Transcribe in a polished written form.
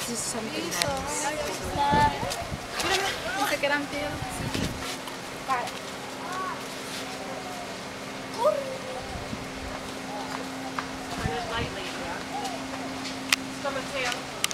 This is something Listo. nice. Dice que eran piedras. Got it. Turn it lightly. Stomach tail.